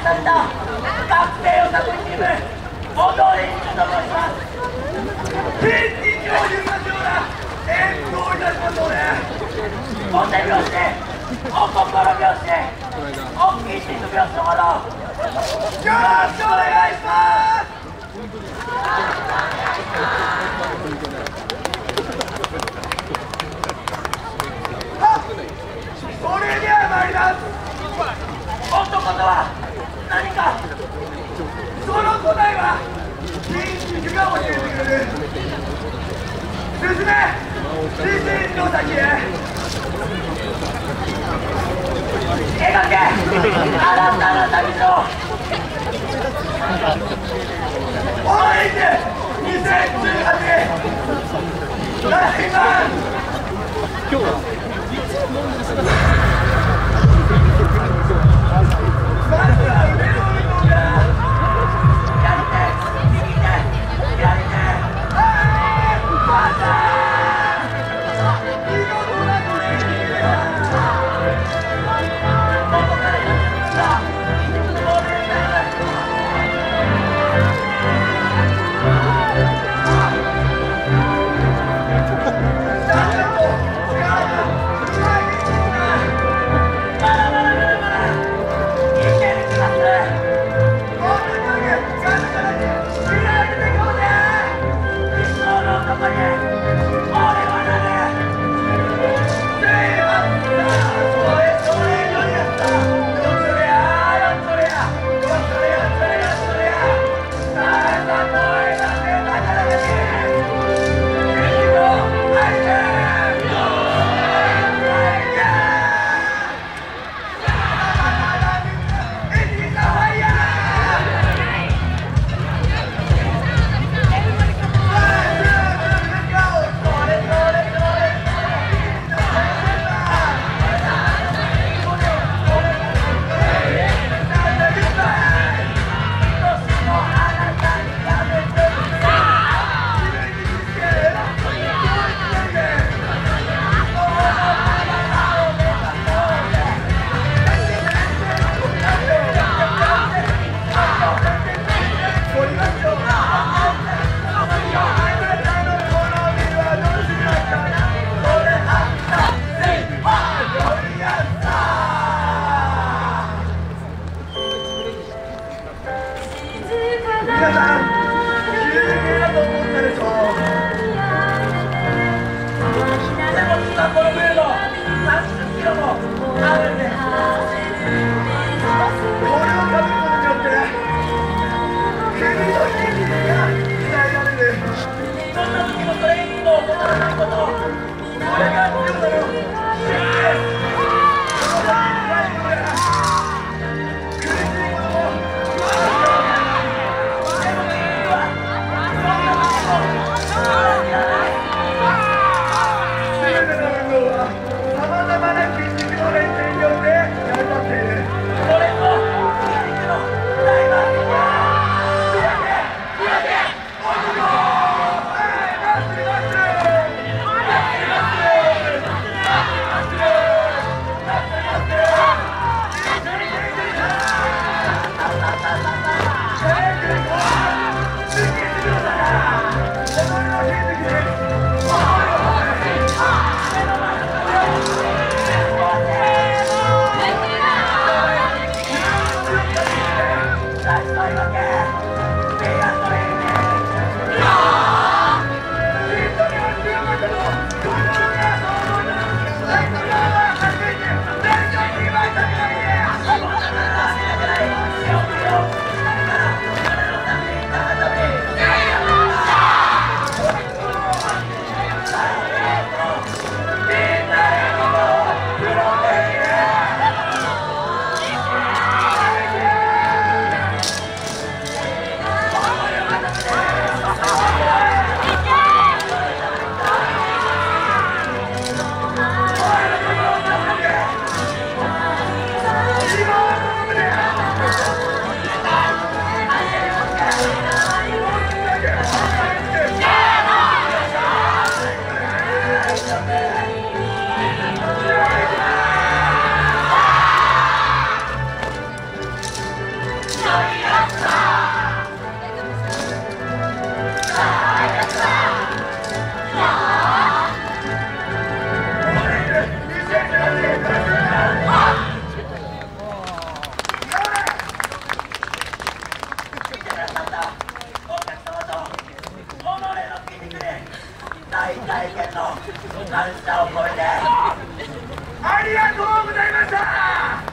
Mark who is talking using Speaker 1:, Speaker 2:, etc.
Speaker 1: された学生オタクチーム踊りんちと申します。天気上流なような演奏いたしますので、お手拍子、お心拍子、おきちんの拍子のほどよろしくお願いします。それでは参ります。男とは何か、その答えは筋肉が教えてくれる。進め、自身の先へ描け、新たな旅路。おいで2018来版。今日はまずは腕の運動だ。左手、右手、左手、バター。見事なトレーニングだ。ここから始めるんだ。これになります。皆さん、有名だと思ったでしょう。でも実はこの程度30キロもあるんです。これをかぶることによって首の筋肉が鍛えられる。どんな時もトレーニングを行わないこと、これが強さの秘訣です。この先に帰るのや苦しいことも全ての運動はさまざまな筋肉の連携によって成り立っている。これぞ筋肉の大魔術だ。 大会見の感謝を込めてありがとうございました。